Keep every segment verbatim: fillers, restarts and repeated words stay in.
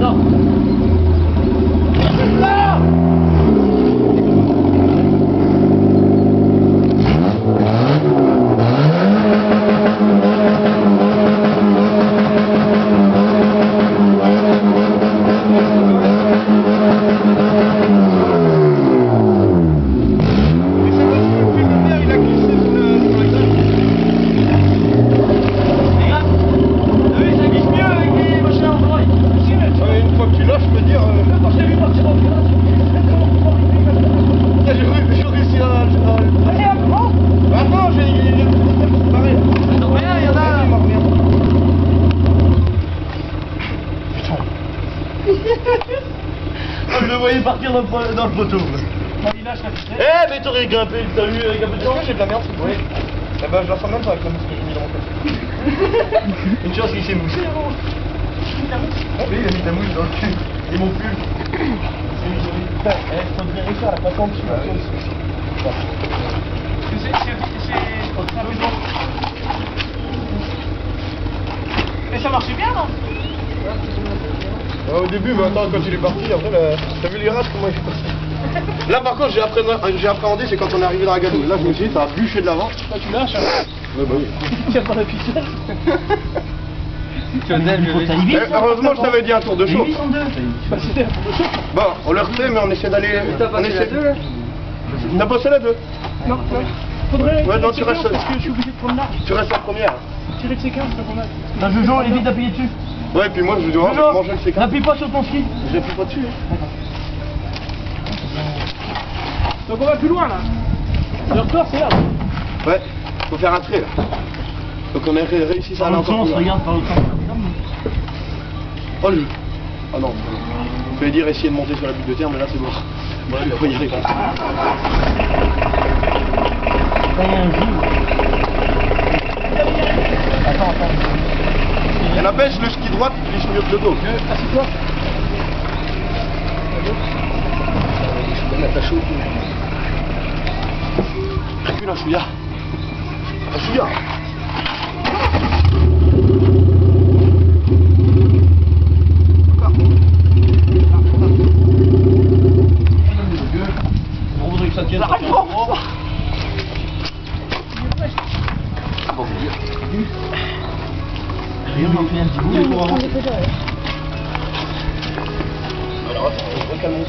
Attends. Ah je le voyais partir dans le, dans le poteau. Eh mais t'aurais grimpé, t'as vu avec un peu de temps? J'ai de la merde. Oui. Eh ben je la sens même pas avec la mousse que j'ai mis dans mon cul. Une chance qu'il s'est moussé avant. Oui, il a mis de la mousse dans le cul. Et mon pull. Eh, faut bien réussir à la passer en dessous. Parce que c'est... c'est... Mais ça marchait bien, non? Ouais, au début, mais attends, quand il est parti, après, la... t'as vu les races, comment il est passé? Là, par contre, j'ai appréhendé, j'ai appréhendé, c'est quand on est arrivé dans la gadoue. Là, je me suis dit, ça a bûché de l'avant. Là, tu lâches, hein? Ouais, bah oui. Tu as pas la ficelle? Tu eh, heureusement, je t'avais dit un tour de chauffe. huit cent deux. Tu vas céder un tour de chauffe? Bon, on le refait, mais on essaie d'aller... T'as passé la deux, là? T'as passé la deux? Non, faudrait... Ouais, non, tu restes... Parce que je suis obligé de prendre large. Tu restes la première. Tirer le C quinze, c'est pas qu'on a. T'as Jojo, évite d'appuyer dessus. Ouais, puis moi, je dois manger le C quinze. N'appuie pas sur ton ski. J'appuie pas dessus. Donc on va plus loin, là. Le record, c'est là. Ouais, faut faire un trait, là. Donc on a réussi ça à aller encore plus loin. Regarde par l'autre sens. Oh, le... Ah non, je vais dire essayer de monter sur la butte de terre, mais là c'est bon. Ouais, il faut y aller comme ça. Ça y est, un jour. Attends, attends. Et la pêche, le ski droite, il glisse mieux que le dos. Assis-toi. Je vais mettre la chaude. Recule un chouïa. Un chouïa. Ça tient. Ça Rien m'en fait un petit bout pour avancer. Alors attends, on va recalmer.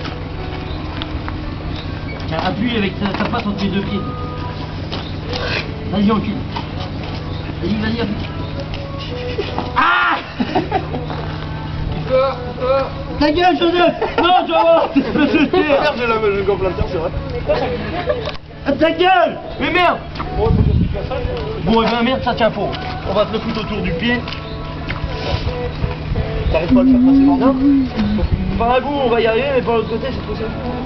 Tiens, appuie avec ta, ta patte entre tes deux pieds. Vas-y, encule. Vas-y, vas-y, appuie. Ah Ta gueule, Joseph. Non, tu vas voir. Tu peux sauter. Merde, j'ai la j'ai le gant plein de terre, c'est vrai. Ah, ta gueule. Mais merde. Bon, et ben merde, ça tient faux. On va te le foutre autour du pied. T'arrives pas à le faire passer dans le Par un bout, on va y arriver, mais par l'autre côté, c'est trop simple.